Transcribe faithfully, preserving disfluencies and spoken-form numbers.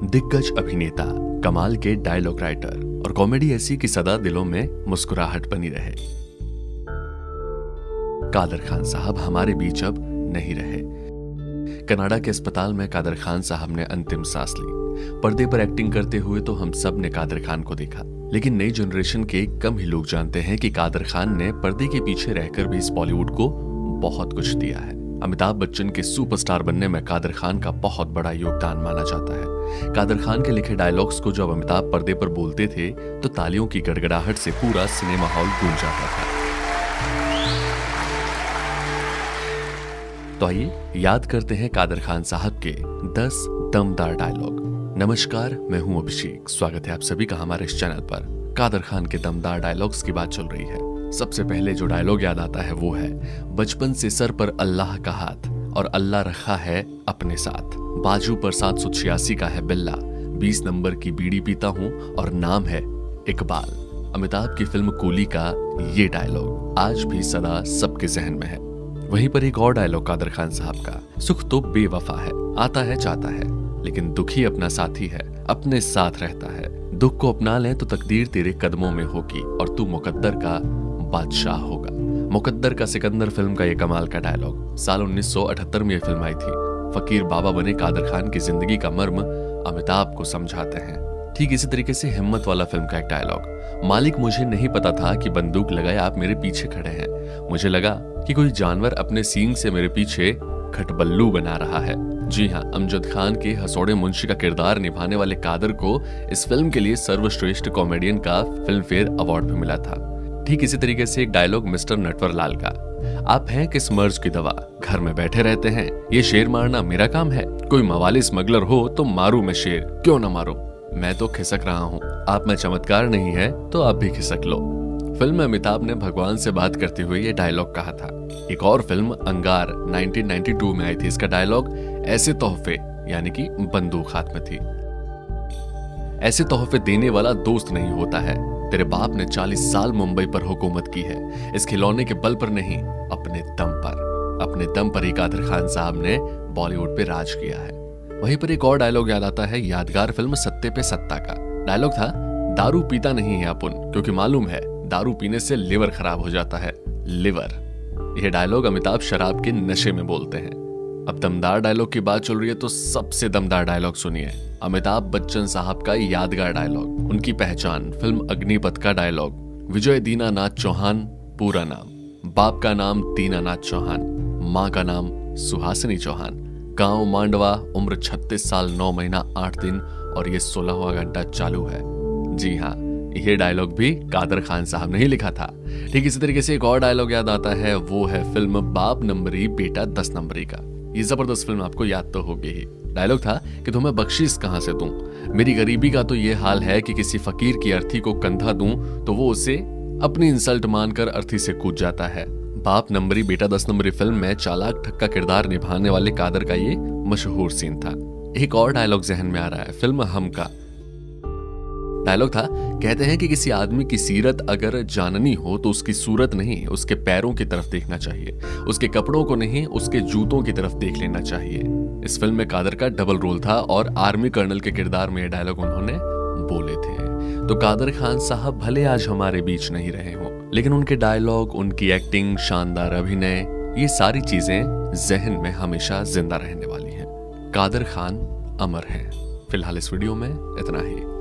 दिग्गज अभिनेता, कमाल के डायलॉग राइटर और कॉमेडी ऐसी कि सदा दिलों में मुस्कुराहट बनी रहे। कादर खान साहब हमारे बीच अब नहीं रहे। कनाडा के अस्पताल में कादर खान साहब ने अंतिम सांस ली। पर्दे पर एक्टिंग करते हुए तो हम सब ने कादर खान को देखा, लेकिन नई जनरेशन के कम ही लोग जानते हैं कि कादर खान ने पर्दे के पीछे रहकर भी इस बॉलीवुड को बहुत कुछ दिया है। अमिताभ बच्चन के सुपरस्टार बनने में कादर खान का बहुत बड़ा योगदान माना जाता है। कादर खान के लिखे डायलॉग्स को जब अमिताभ पर्दे पर बोलते थे तो तालियों की गड़गड़ाहट से पूरा सिनेमा हॉल गूंज जाता था। तो आइए याद करते हैं कादर खान साहब के दस दमदार डायलॉग। नमस्कार, मैं हूं अभिषेक। स्वागत है आप सभी का हमारे इस चैनल पर। कादर खान के दमदार डायलॉग्स की बात चल रही है। सबसे पहले जो डायलॉग याद आता है वो है, बचपन से सर पर अल्लाह का हाथ और अल्लाह रखा है अपने साथ। बाजू पर सात सौ छियासी का है बिल्ला, बीस नंबर की बीड़ी पीता हूँ और नाम है इकबाल। अमिताभ की फिल्म कूली का ये डायलॉग आज भी सदा सबके जहन में है। वहीं पर एक और डायलॉग कादर खान साहब का, सुख तो बेवफा है, आता है जाता है, लेकिन दुखी अपना साथी है, अपने साथ रहता है। दुख को अपना ले तो तकदीर तेरे कदमों में होगी और तू मुकद्दर का बादशाह होगा। मुकद्दर का सिकंदर फिल्म का ये कमाल का डायलॉग। साल उन्नीस सौ अठहत्तर में ये फिल्म आई थी। फकीर बाबा बने कादर खान की जिंदगी का मर्म अमिताभ को समझाते हैं। ठीक इसी तरीके से हिम्मत वाला फिल्म का एक डायलॉग, मालिक मुझे नहीं पता था कि बंदूक लगाए आप मेरे पीछे खड़े हैं। मुझे लगा कि कोई जानवर अपने सींग से मेरे पीछे खटबल्लू बना रहा है। जी हाँ, अमजद खान के हसौड़े मुंशी का किरदार निभाने वाले कादर को इस फिल्म के लिए सर्वश्रेष्ठ कॉमेडियन का फिल्म फेयर अवार्ड भी मिला था। ठीक इसी तरीके से एक डायलॉग मिस्टर नटवर लाल का, आप हैं किस मर्ज की दवा, घर में बैठे रहते हैं, ये शेर मारना मेरा काम है। कोई मवाली स्मगलर हो तो मारू मैं शेर, क्यों ना मारो, मैं तो खिसक रहा हूँ। आप में चमत्कार नहीं है तो आप भी खिसक लो। फिल्म में अमिताभ ने भगवान से बात करते हुए ये डायलॉग कहा था। एक और फिल्म अंगार नाइनटीन नाइंटी टू में आई थी। इसका डायलॉग, ऐसे तोहफे यानी कि बंदूक हाथ में थी। ऐसे तोहफे देने वाला दोस्त नहीं होता है। तेरे बाप ने चालीस साल मुंबई पर हुकूमत की है, इस खिलौने के बल पर नहीं, अपने दम पर। अपने दम पर ही कादर खान साहब ने बॉलीवुड पे राज किया है। वहीं पर एक और डायलॉग याद आता है यादगार फिल्म सत्ते पे सत्ता का। डायलॉग था, दारू पीता नहीं है अपुन, क्योंकि मालूम है दारू पीने से लिवर खराब हो जाता है। लिवर। यह डायलॉग अमिताभ शराब के नशे में बोलते हैं। अब दमदार डायलॉग की बात चल रही है तो सबसे दमदार डायलॉग सुनिए। अमिताभ बच्चन साहब का यादगार डायलॉग, उनकी पहचान फिल्म अग्निपथ का डायलॉग, विजय दीनानाथ चौहान पूरा नाम, बाप का नाम दीनानाथ चौहान, माँ का नाम सुहासिनी चौहान, गांव मांडवा, उम्र छत्तीस साल नौ महीना आठ दिन और ये सोलहवां घंटा चालू है। जी हाँ, ये डायलॉग भी कादर खान साहब ने ही लिखा था। ठीक इसी तरीके से एक और डायलॉग याद आता है, वो है फिल्म बाप नंबरी बेटा दस नंबरी का। ये जबरदस्त फिल्म आपको याद तो होगी ही। डायलॉग था कि तुम्हें बख्शीश कहां से दूं, मेरी गरीबी का तो ये हाल है कि किसी फकीर की अर्थी को कंधा दूं तो वो उसे अपनी इंसल्ट मानकर अर्थी से कूद जाता है। बाप नंबरी बेटा दस नंबरी फिल्म में चालाक ठग का किरदार निभाने वाले कादर का ये मशहूर सीन था। एक और डायलॉग जहन में आ रहा है, फिल्म हम का। डायलॉग था, कहते हैं कि किसी आदमी की सीरत अगर जाननी हो तो उसकी सूरत नहीं, उसके पैरों की तरफ देखना चाहिए, उसके कपड़ों को नहीं, उसके जूतों की तरफ देख लेना चाहिए। इस फिल्म में कादर का डबल रोल था और आर्मी कर्नल के किरदार में ये डायलॉग उन्होंने बोले थे। तो कादर खान साहब भले आज हमारे बीच नहीं रहे हों, लेकिन उनके डायलॉग, उनकी एक्टिंग, शानदार अभिनय, ये सारी चीजें जहन में हमेशा जिंदा रहने वाली हैं। कादर खान अमर हैं। फिलहाल इस वीडियो में इतना ही।